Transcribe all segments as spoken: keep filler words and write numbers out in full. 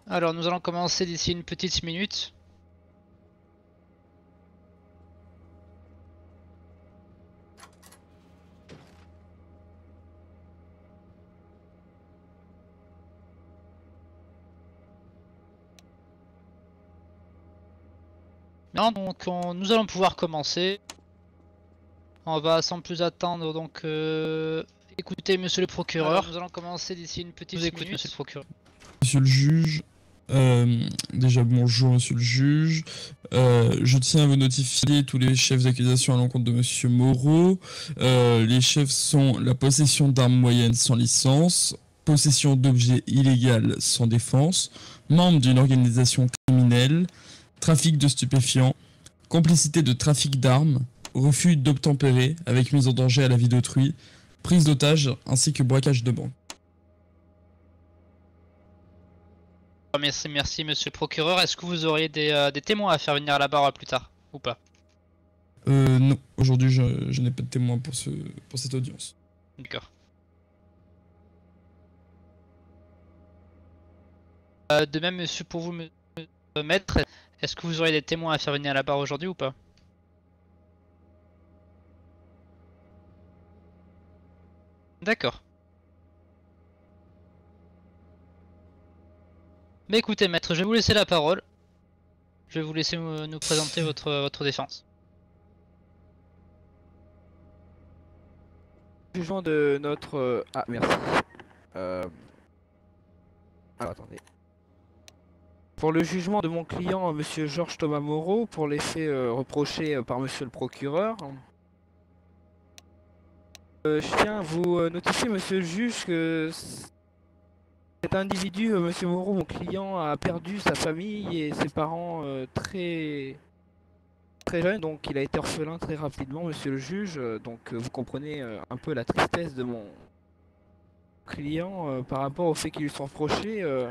Alors nous allons commencer d'ici une petite minute. Non, donc on- nous allons pouvoir commencer. On va sans plus attendre donc euh, écouter monsieur le procureur. Alors, nous allons commencer d'ici une petite minute. Écoute, monsieur le procureur. Monsieur le juge, euh, déjà bonjour monsieur le juge, euh, je tiens à vous notifier tous les chefs d'accusation à l'encontre de monsieur Moreau. Euh, les chefs sont la possession d'armes moyennes sans licence, possession d'objets illégaux sans défense, membre d'une organisation criminelle, trafic de stupéfiants, complicité de trafic d'armes, refus d'obtempérer avec mise en danger à la vie d'autrui, prise d'otage ainsi que braquage de banque. Merci, merci monsieur le procureur. Est-ce que vous auriez des, euh, des témoins à faire venir à la barre plus tard ou pas? Euh, non, aujourd'hui je, je n'ai pas de témoin pour, ce, pour cette audience. D'accord. Euh, de même monsieur, pour vous me maître, est-ce que vous auriez des témoins à faire venir à la barre aujourd'hui ou pas? D'accord. Mais écoutez maître, je vais vous laisser la parole. Je vais vous laisser nous présenter votre, votre défense. Jugement de notre... euh, Ah, merci. Euh... Alors, attendez. Pour le jugement de mon client, monsieur Georges Thomas Moreau, pour les faits euh, reprochés euh, par monsieur le procureur, euh, je tiens à vous euh, notifier, monsieur le juge, que cet individu, euh, monsieur Moreau, mon client, a perdu sa famille et ses parents euh, très... très jeunes, donc il a été orphelin très rapidement, monsieur le juge. Euh, donc euh, vous comprenez euh, un peu la tristesse de mon client euh, par rapport aux faits qui lui sont reprochés. Euh...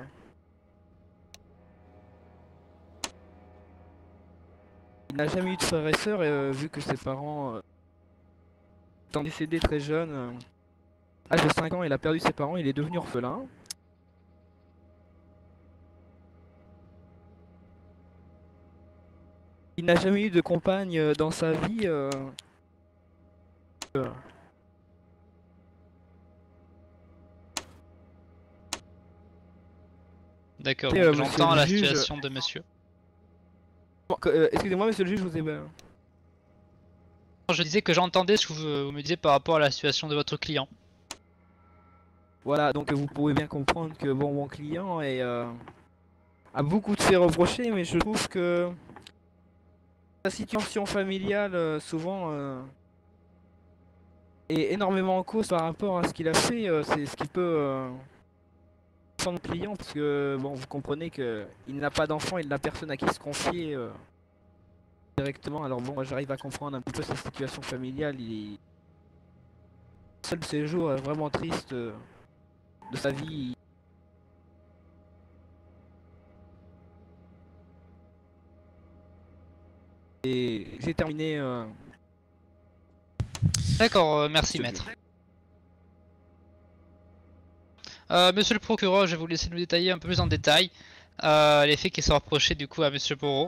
Il n'a jamais eu de frères et sœurs, euh, vu que ses parents euh, étant décédés très jeunes. Euh, à l'âge de cinq ans, il a perdu ses parents, il est devenu orphelin. Il n'a jamais eu de compagne euh, dans sa vie. Euh... Euh... D'accord, Et, donc euh, j'entends monsieur la le juge- situation de monsieur. Bon, que- euh, Excusez-moi, monsieur le juge, je vous ai... euh, Je disais que j'entendais ce que vous, vous me disiez par rapport à la situation de votre client. Voilà, donc vous pouvez bien comprendre que bon, mon client est, euh, a beaucoup de faits reprochés, mais je trouve que sa situation familiale, euh, souvent, euh, est énormément en cause par rapport à ce qu'il a fait. Euh, c'est ce qui peut euh, son client, parce que bon, vous comprenez que il n'a pas d'enfant, il n'a personne à qui se confier euh, directement. Alors bon, moi, j'arrive à comprendre un petit peu sa situation familiale. Il seul de ses jours est vraiment triste euh, de sa vie. Et j'ai terminé. Euh... D'accord, euh, merci maître. Euh, monsieur le procureur, je vais vous laisser nous détailler un peu plus en détail euh, les faits qui sont reprochés du coup à monsieur Moreau.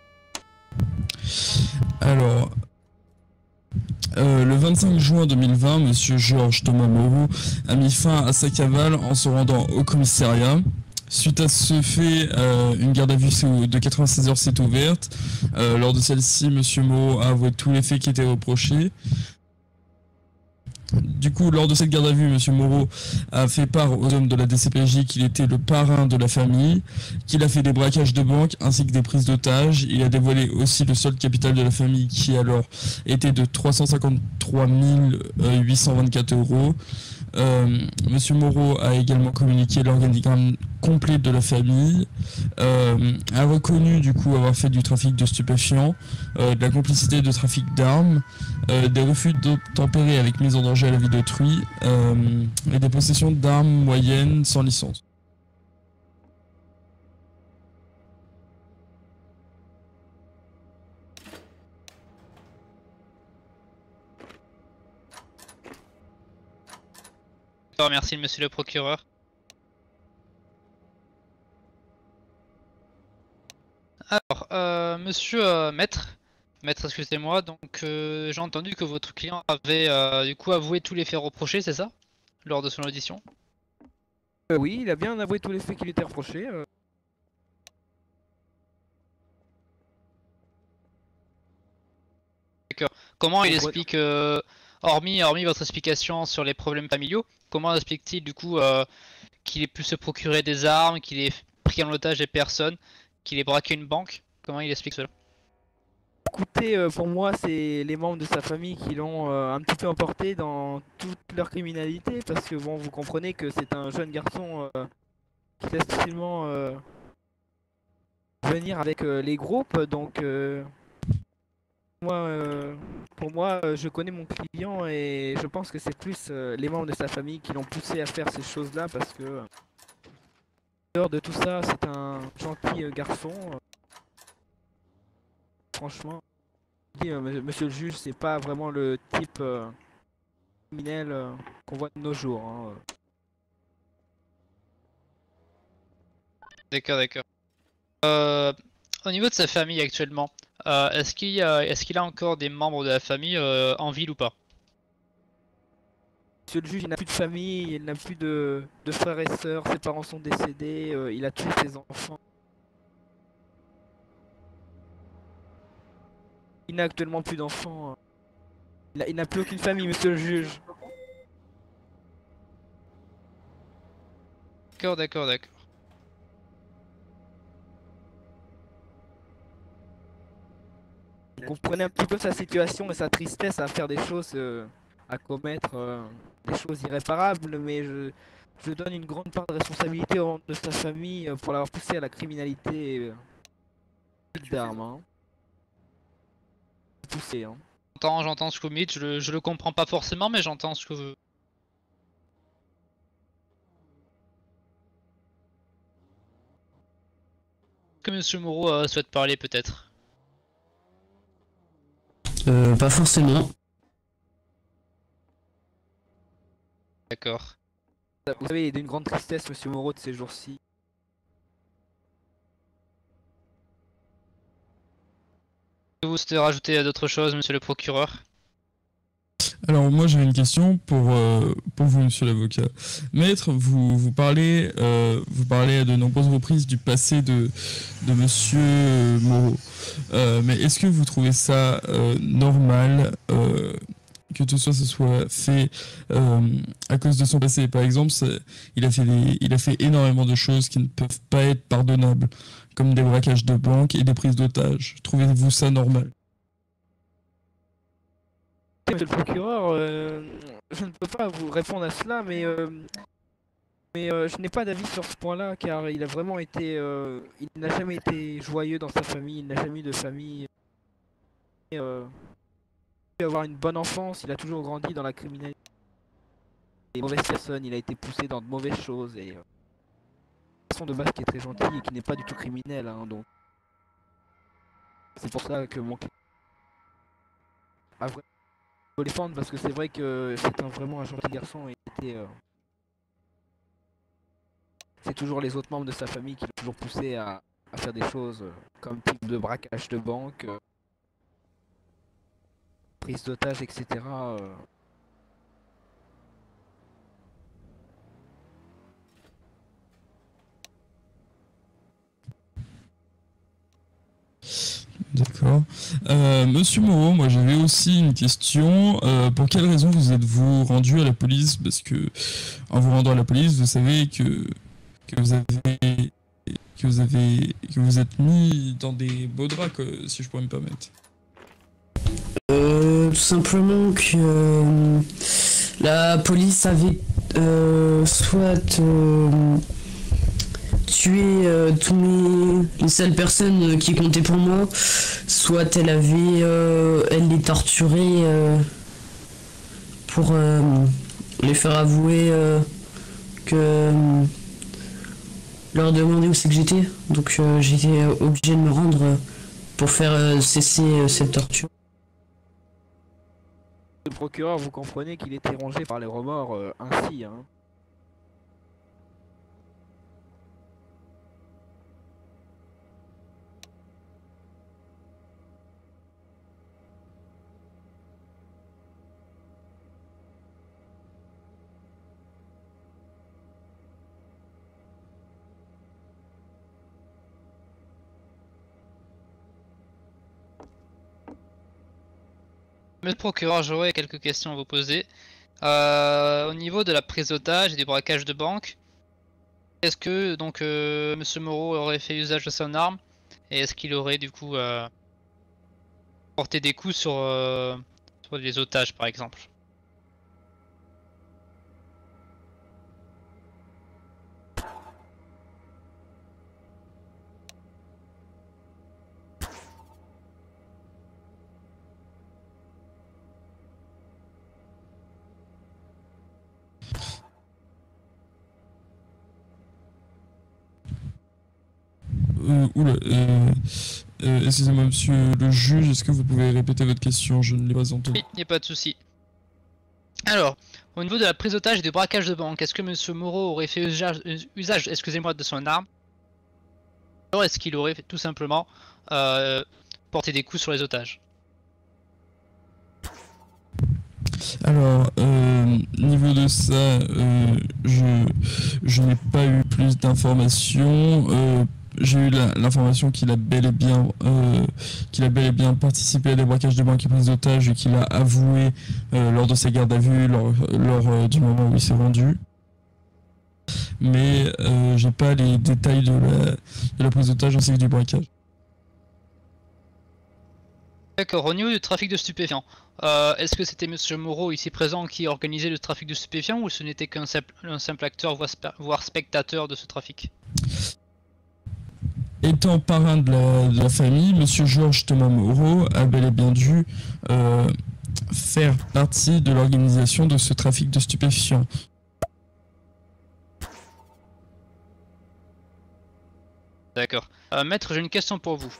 Alors, euh, le vingt-cinq juin deux mille vingt, monsieur Georges Thomas Moreau a mis fin à sa cavale en se rendant au commissariat. Suite à ce fait, euh, une garde à vue de quatre-vingt-seize heures s'est ouverte. Euh, lors de celle-ci, monsieur Moreau a avoué tous les faits qui étaient reprochés. Du coup, lors de cette garde à vue, monsieur Moreau a fait part aux hommes de la D C P J qu'il était le parrain de la famille, qu'il a fait des braquages de banque ainsi que des prises d'otages. Il a dévoilé aussi le solde capital de la famille qui alors était de trois cent cinquante-trois mille huit cent vingt-quatre euros. Euh, Monsieur Moreau a également communiqué l'organigramme complet de la famille, euh, a reconnu du coup avoir fait du trafic de stupéfiants, euh, de la complicité de trafic d'armes, euh, des refus d'obtempérer avec mise en danger à la vie d'autrui euh, et des possessions d'armes moyennes sans licence. Merci monsieur le procureur. Alors, euh, monsieur euh, Maître, Maître, excusez-moi, donc euh, j'ai entendu que votre client avait euh, du coup avoué tous les faits reprochés, c'est ça? Lors de son audition? Euh, oui, il a bien avoué tous les faits qui lui étaient reprochés. euh. Comment il On voit- explique, euh, hormis, hormis votre explication sur les problèmes familiaux, comment explique-t-il du coup euh, qu'il ait pu se procurer des armes, qu'il ait pris en otage des personnes, qu'il ait braqué une banque? Comment il explique cela? Écoutez, euh, pour moi, c'est les membres de sa famille qui l'ont euh, un petit peu emporté dans toute leur criminalité, parce que bon, vous comprenez que c'est un jeune garçon euh, qui laisse facilement euh, venir avec euh, les groupes, donc euh, moi, euh, pour moi, euh, je connais mon client et je pense que c'est plus euh, les membres de sa famille qui l'ont poussé à faire ces choses-là, parce que euh, en dehors de tout ça, c'est un gentil euh, garçon. euh, franchement. dit, euh, monsieur monsieur le juge, c'est pas vraiment le type euh, criminel euh, qu'on voit de nos jours. hein. D'accord, d'accord. Euh, au niveau de sa famille actuellement, euh, est-ce qu'il y a, est-ce qu'il a encore des membres de la famille euh, en ville ou pas? Monsieur le juge, il n'a plus de famille, il n'a plus de, de frères et sœurs, ses parents sont décédés, euh, il a tué ses enfants. Il n'a actuellement plus d'enfants. euh. Il a- il n'a plus aucune famille, monsieur le juge. D'accord, d'accord, d'accord. Vous comprenez un petit peu sa situation et sa tristesse à faire des choses, euh, à commettre euh, des choses irréparables, mais je, je donne une grande part de responsabilité aux membres de sa famille euh, pour l'avoir poussé à la criminalité euh, d'armes. Hein. Poussé, hein. J'entends, j'entends ce que vous me dites, je le, je le comprends pas forcément, mais j'entends ce que vous... que Monsieur Moreau euh, souhaite parler peut-être. Euh, pas forcément. D'accord. Vous savez, il est d'une grande tristesse, monsieur Moreau, de ces jours-ci. Vous souhaitez rajouter d'autres choses, monsieur le procureur? Alors moi j'avais une question pour, euh, pour vous, monsieur l'avocat. Maître, vous, vous, parlez, euh, vous parlez à de nombreuses reprises du passé de, de monsieur Moreau. Euh, mais est-ce que vous trouvez ça euh, normal euh, que tout ça se soit fait euh, à cause de son passé? Par exemple, il a, fait des, il a fait énormément de choses qui ne peuvent pas être pardonnables, comme des braquages de banque et des prises d'otages. Trouvez-vous ça normal? Monsieur le procureur, euh, je ne peux pas vous répondre à cela, mais, euh, mais euh, je n'ai pas d'avis sur ce point-là, car il a vraiment été... euh, il n'a jamais été joyeux dans sa famille, il n'a jamais eu de famille. Et, euh, il a pu avoir une bonne enfance, il a toujours grandi dans la criminalité. Des mauvaises personnes, il a été poussé dans de mauvaises choses, et... Euh, façon de base qui est très gentil et qui n'est pas du tout criminel, hein, donc... C'est pour ça que mon client a vraiment... faut les défendre, parce que c'est vrai que c'est un, vraiment un gentil garçon et était, euh, c'est toujours les autres membres de sa famille qui l'ont toujours poussé à, à faire des choses euh, comme type de braquage de banque, euh, prise d'otage, et cetera euh. D'accord. Euh, Monsieur Moreau, moi j'avais aussi une question. Euh, pour quelle raison vous êtes-vous rendu à la police? Parce que en vous rendant à la police, vous savez que, que vous avez que vous avez que vous êtes mis dans des beaux draps, quoi, si je pourrais me permettre. Euh, tout simplement que euh, la police avait euh, soit euh, tué euh, tous mes, les seules personnes qui comptaient pour moi, soit elle avait euh, elle les torturait euh, pour euh, les faire avouer euh, que euh, leur demander où c'est que j'étais. Donc euh, j'étais obligé de me rendre pour faire euh, cesser euh, cette torture. Le procureur, vous comprenez qu'il était rongé par les remords euh, ainsi, hein. Monsieur le procureur, j'aurais quelques questions à vous poser. Euh, au niveau de la prise d'otage et du braquage de banque, est-ce que donc euh, Monsieur Moreau aurait fait usage de son arme et est-ce qu'il aurait du coup euh, porté des coups sur, euh, sur les otages par exemple? Euh, oula, euh, euh, excusez-moi, monsieur le juge, est-ce que vous pouvez répéter votre question? Je ne l'ai pas entendue. Oui, il n'y a pas de souci. Alors, au niveau de la prise d'otage et du braquage de banque, est-ce que Monsieur Moreau aurait fait usage, usage excusez-moi, de son arme? Alors est-ce qu'il aurait tout simplement euh, porté des coups sur les otages? Alors, euh, niveau de ça, euh, je, je n'ai pas eu plus d'informations. Euh, j'ai eu l'information qu'il a bel et bien euh, qu'il a bel et bien participé à des braquages de banque et prises d'otages et qu'il a avoué euh, lors de sa garde à vue, lors, lors euh, du moment où il s'est rendu. Mais euh, j'ai pas les détails de la, de la prise d'otage ainsi que du braquage. D'accord, au niveau du trafic de stupéfiants, euh, est-ce que c'était Monsieur Moreau ici présent qui organisait le trafic de stupéfiants ou ce n'était qu'un simple, un simple acteur voire spectateur de ce trafic? Étant parrain de la, de la famille, Monsieur Georges Thomas Moreau a bel et bien dû euh, faire partie de l'organisation de ce trafic de stupéfiants. D'accord. Euh, maître, j'ai une question pour vous.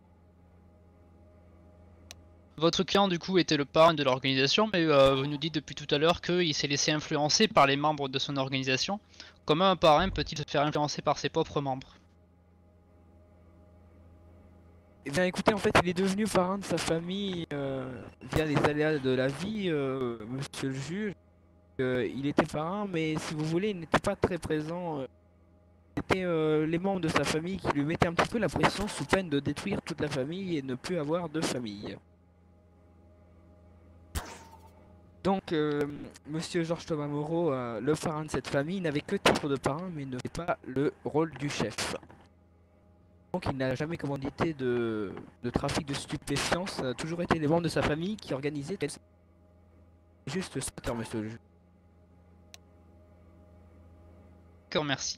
Votre client du coup était le parrain de l'organisation, mais euh, vous nous dites depuis tout à l'heure qu'il s'est laissé influencer par les membres de son organisation. Comment un parrain peut-il se faire influencer par ses propres membres? Eh bien écoutez, en fait il est devenu parrain de sa famille euh, via les aléas de la vie, euh, monsieur le juge. Euh, il était parrain, mais si vous voulez, il n'était pas très présent. Euh, C'était euh, les membres de sa famille qui lui mettaient un petit peu la pression sous peine de détruire toute la famille et ne plus avoir de famille. Donc, euh, monsieur Georges Thomas Moreau, euh, le parrain de cette famille, n'avait que titre de parrain, mais ne fait pas le rôle du chef. Donc, il n'a jamais commandité de, de trafic de stupéfiants. Ça a toujours été les membres de sa famille qui organisaient. Juste ça, monsieur le juge. D'accord, merci.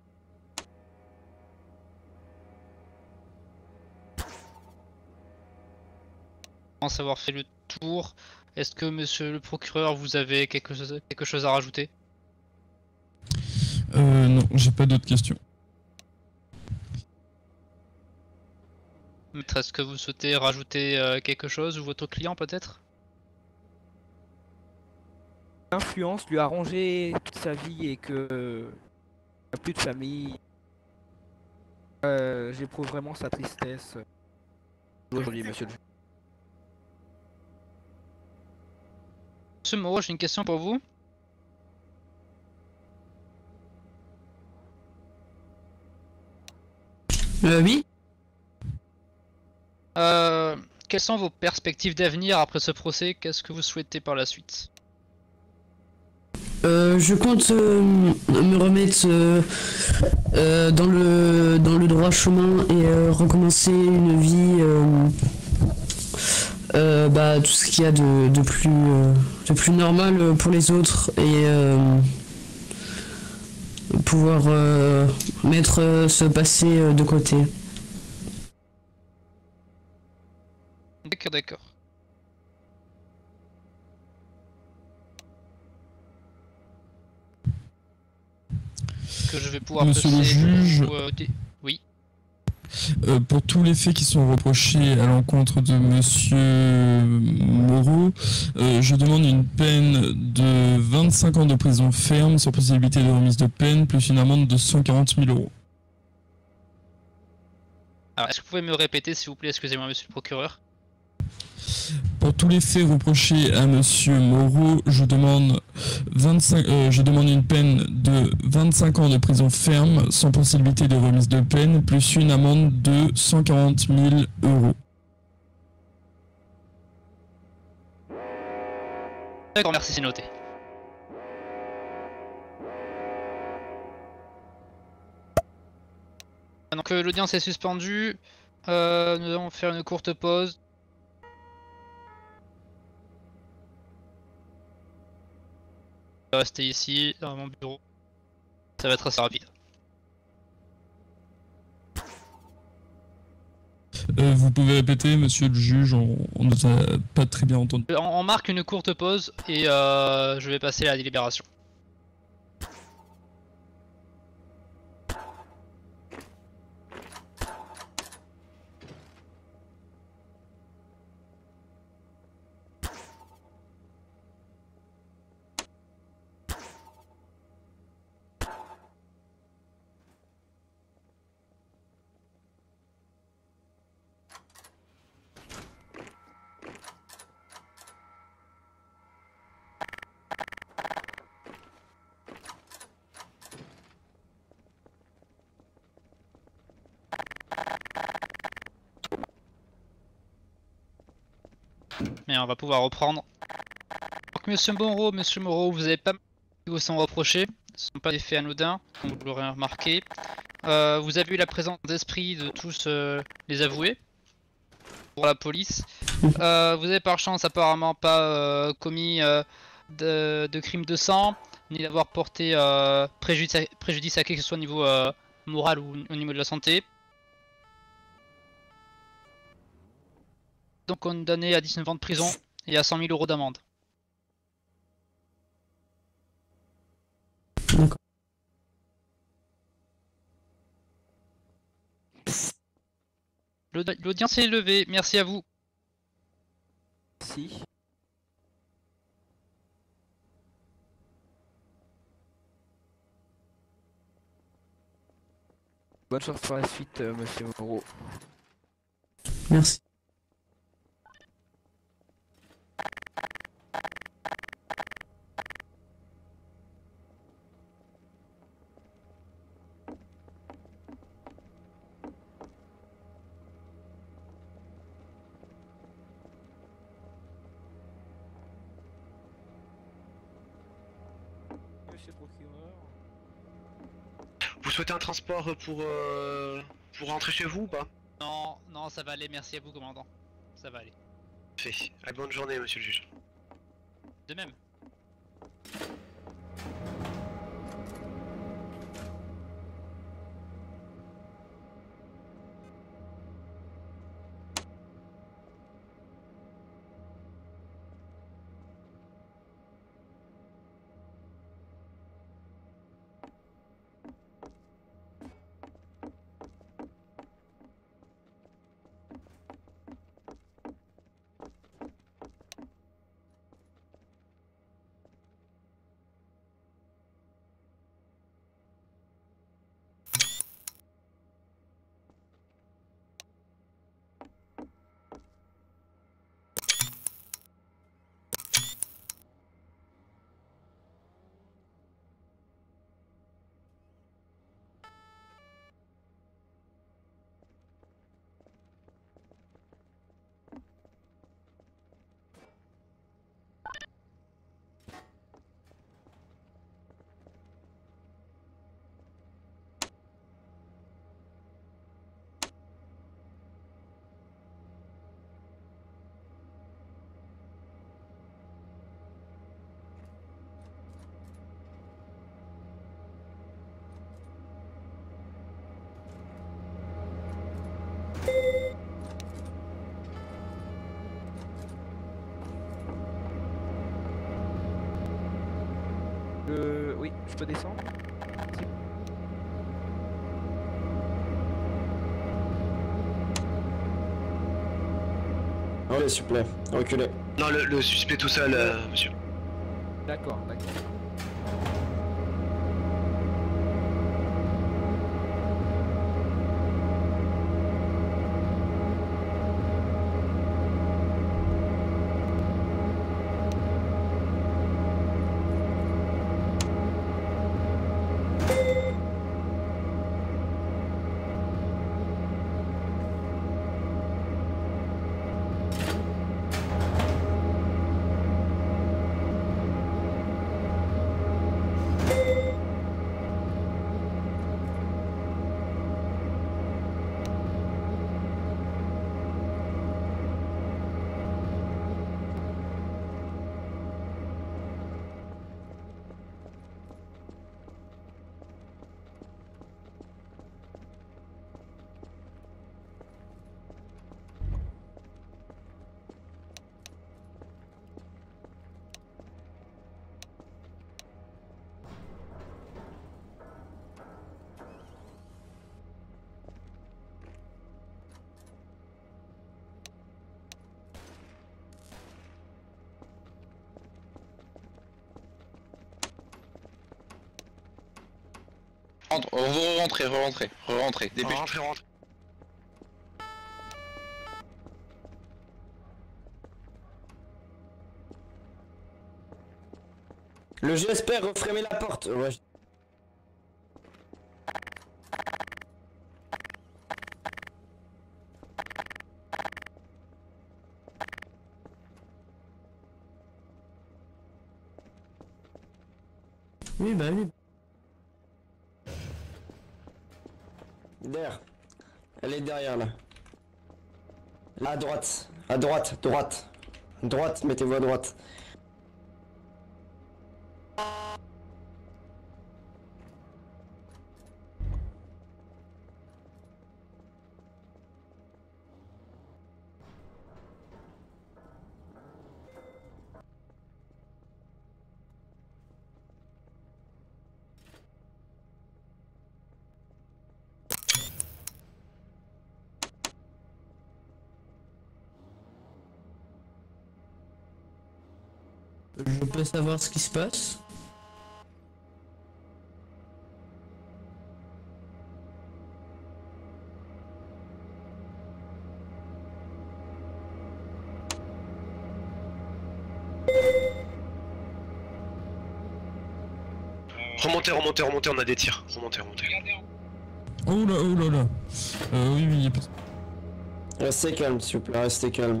Sans avoir fait le tour, est-ce que monsieur le procureur, vous avez quelque chose, quelque chose à rajouter? Euh, non, j'ai pas d'autres questions. Maître, est-ce que vous souhaitez rajouter euh, quelque chose ou votre client peut-être? L'influence lui a rongé toute sa vie et que il n'a plus de famille. Euh, J'éprouve vraiment sa tristesse aujourd'hui, monsieur le juge. Monsieur Moreau, j'ai une question pour vous. Euh, oui. Euh, quelles sont vos perspectives d'avenir après ce procès? Qu'est-ce que vous souhaitez par la suite? Euh, je compte euh, me remettre euh, euh, dans le dans le droit chemin et euh, recommencer une vie, euh, euh, bah, tout ce qu'il y a de, de plus euh, de plus normal pour les autres et euh, pouvoir euh, mettre ce passé de côté. D'accord, d'accord. Que je vais pouvoir Monsieur le passer juge, ou, euh, des... oui. Euh, pour tous les faits qui sont reprochés à l'encontre de monsieur Moreau, euh, je demande une peine de vingt-cinq ans de prison ferme sans possibilité de remise de peine, plus une amende de cent quarante mille euros. Alors, est-ce que vous pouvez me répéter s'il vous plaît, excusez-moi monsieur le procureur? Pour tous les faits reprochés à monsieur Moreau, je demande, vingt-cinq, euh, je demande une peine de vingt-cinq ans de prison ferme sans possibilité de remise de peine, plus une amende de cent quarante mille euros. D'accord, merci, c'est noté. Donc euh, l'audience est suspendue. Euh, nous allons faire une courte pause. Je vais rester ici, dans mon bureau. Ça va être assez rapide. Euh, vous pouvez répéter, monsieur le juge, on on ne t'a pas très bien entendu. On, on marque une courte pause et euh, je vais passer à la délibération. Mais on va pouvoir reprendre. Donc monsieur Moreau, monsieur Moreau, vous avez pas mal qui vous sont reprochés. Ce ne sont pas des faits anodins, comme vous l'aurez remarqué. Euh, vous avez eu la présence d'esprit de tous euh, les avoués pour la police. Euh, vous avez par chance apparemment pas euh, commis euh, de, de crime de sang, ni d'avoir porté euh, préjudice, à, préjudice à qui que ce soit au niveau euh, moral ou au niveau de la santé. Donc condamné à dix-neuf ans de prison et à cent mille euros d'amende. D'accord. L'audience est levée, merci à vous. Si. Bonne chance pour la suite, euh, monsieur Moreau. Merci. Monsieur le procureur. Vous souhaitez un transport pour, euh, pour rentrer chez vous ou pas? Non, non, ça va aller, merci à vous, commandant. Ça va aller. Fait. Ah, bonne journée, monsieur le juge. De même. Euh, oui, je peux descendre? Allez, s'il vous plaît, reculez. Non, le, le suspect tout seul, euh, monsieur. D'accord, d'accord. rentre, re rentrez, re rentrez, re rentrez, dépêche. Rentrez, rentrez. Le j'espère refrémer la porte. Ouais. Oui, bah oui. Derrière. Elle est derrière là. Là à droite. À droite, droite. Droite, mettez-vous à droite. Je peux savoir ce qui se passe? Remontez, remontez, remontez, on a des tirs. Remontez, remontez. Oh là, oh là là. Euh, oui, oui, y a pas... Restez calme, s'il vous plaît, restez calme.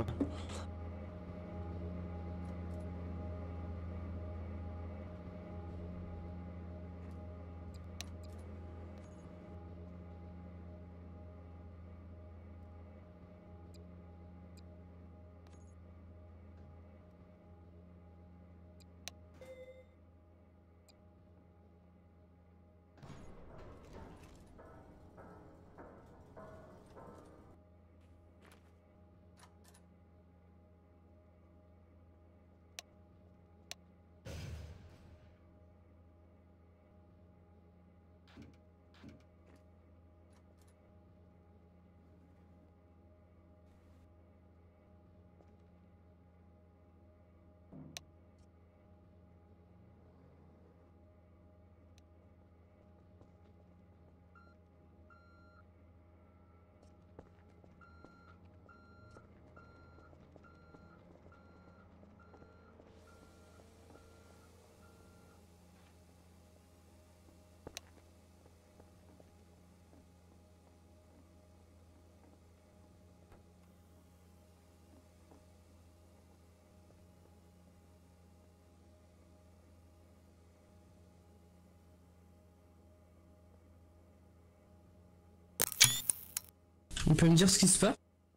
On peut me dire ce qui se passe?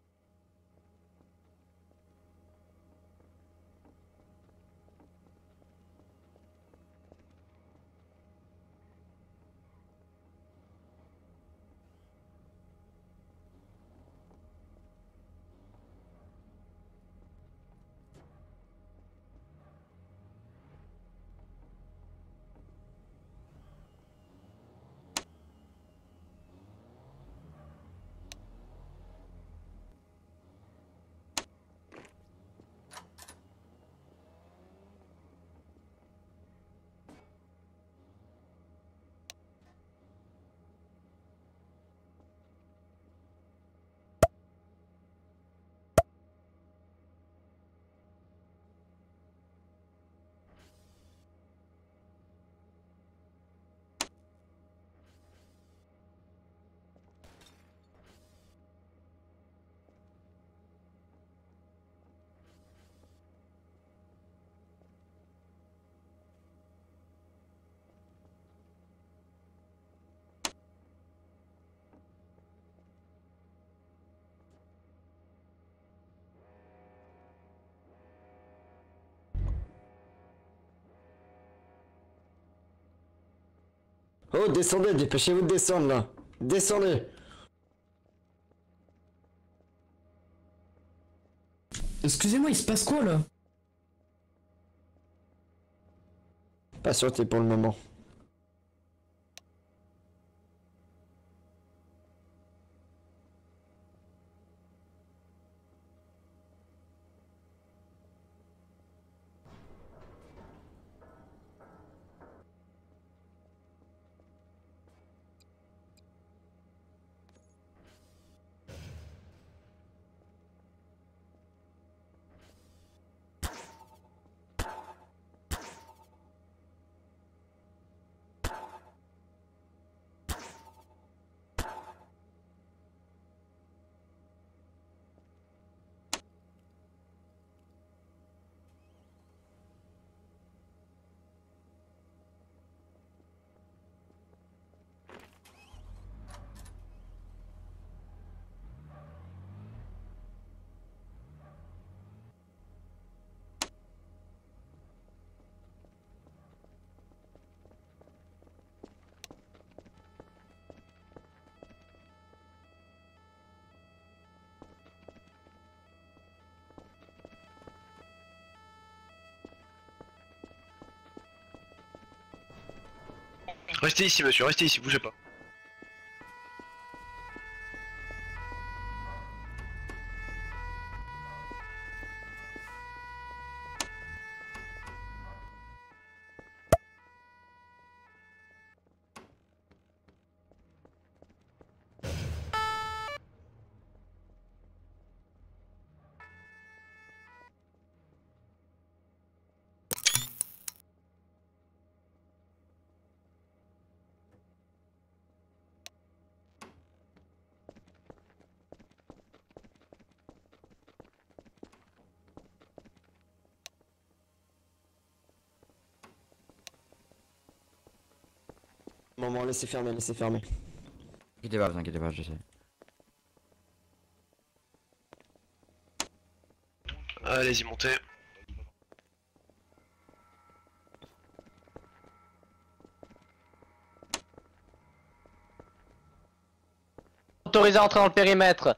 Oh, descendez, dépêchez-vous de descendre là. Descendez. Excusez-moi, il se passe quoi là? Patientez pour le moment. Restez ici, monsieur, restez ici, bougez pas. Maman, laissez fermer, laissez fermer. Inquiétez pas, vous inquiétez pas, j'essaie. Allez-y, montez. Autorisé à entrer dans le périmètre.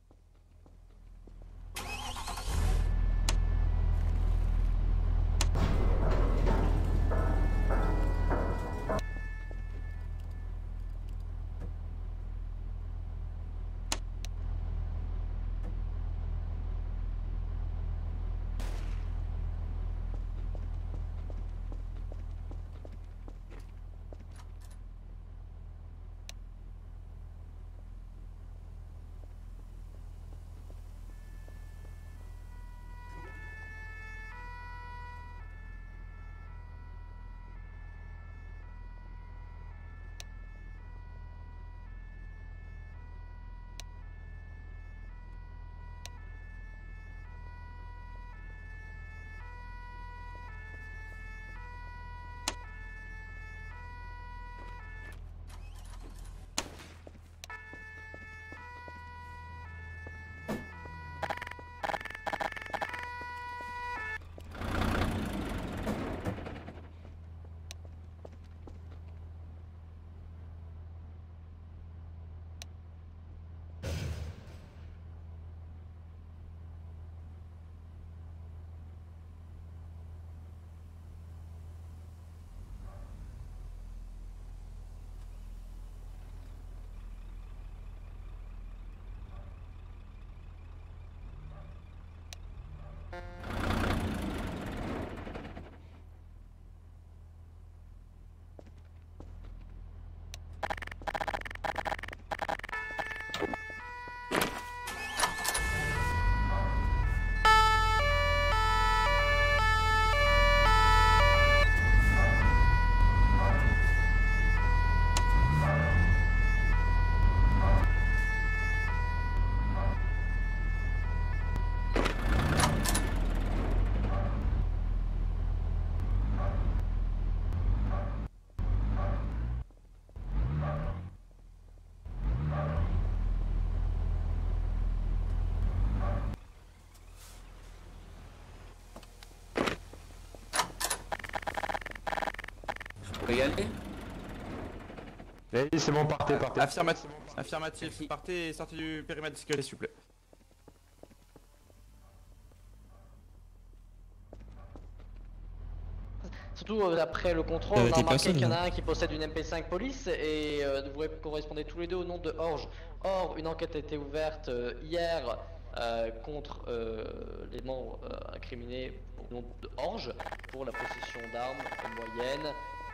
Vous pouvez y aller? Allez, c'est bon, partez, partez. Affirmatif, affirmatif, partez et sortez du périmètre de sécurité s'il vous plaît. Surtout euh, après le contrôle, Euh, on a t'es remarqué personne, qu'il y en là. a un qui possède une M P cinq police et euh, vous correspondez tous les deux au nom de Orge. Or, une enquête a été ouverte euh, hier euh, contre euh, les membres euh, incriminés au nom de Orge pour la possession d'armes moyennes.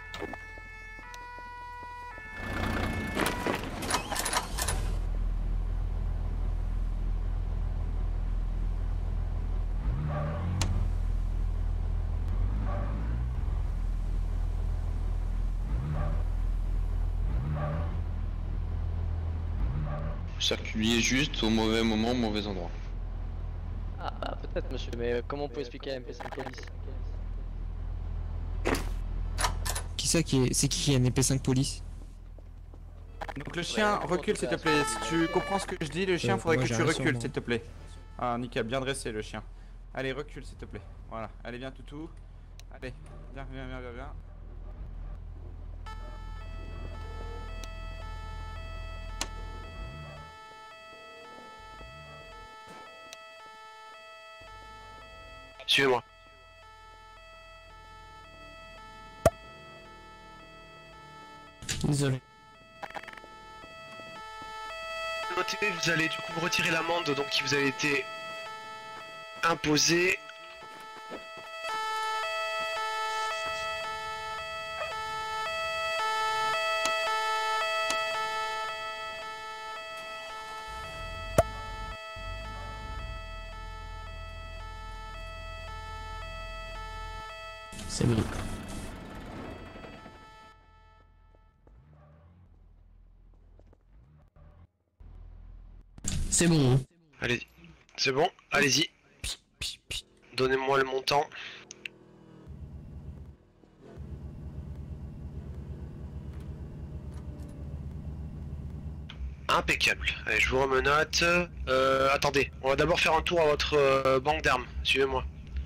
Circulier juste au mauvais moment, au mauvais endroit. Ah bah peut-être monsieur, mais comment on peut expliquer la M P cinq police? Qui ça qui est. C'est qui qui a une épée cinq police? Donc le chien, recule s'il te plaît. Si tu comprends ce que je dis, le chien, Euh, faudrait moi, que j'ai tu rien sur recules moi. s'il te plaît. Ah nickel, bien dressé le chien. Allez, recule s'il te plaît. Voilà, allez viens toutou. Allez, viens, viens, viens, viens, viens. Suivez-moi. Désolé. Notez, vous allez du coup vous retirer l'amende donc qui vous a été imposée. C'est bon. C'est bon. Hein. Allez, c'est bon, allez-y. Donnez-moi le montant. Impeccable. Allez, je vous remenote. Euh, attendez, on va d'abord faire un tour à votre euh, banque d'armes. Suivez-moi.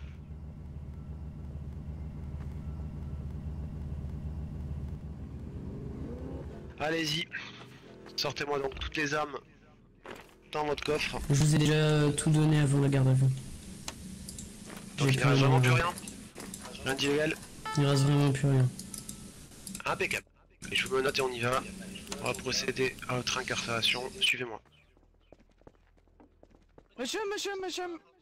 Allez-y. Sortez-moi donc toutes les armes dans votre coffre. Je vous ai déjà tout donné avant la garde à vue. Donc il ne reste vraiment plus rien. Rien d'illégal. Il reste vraiment plus rien. Impeccable. Et je vous me note et on y va. On va procéder à votre incarcération. Suivez-moi. Monsieur, monsieur, monsieur,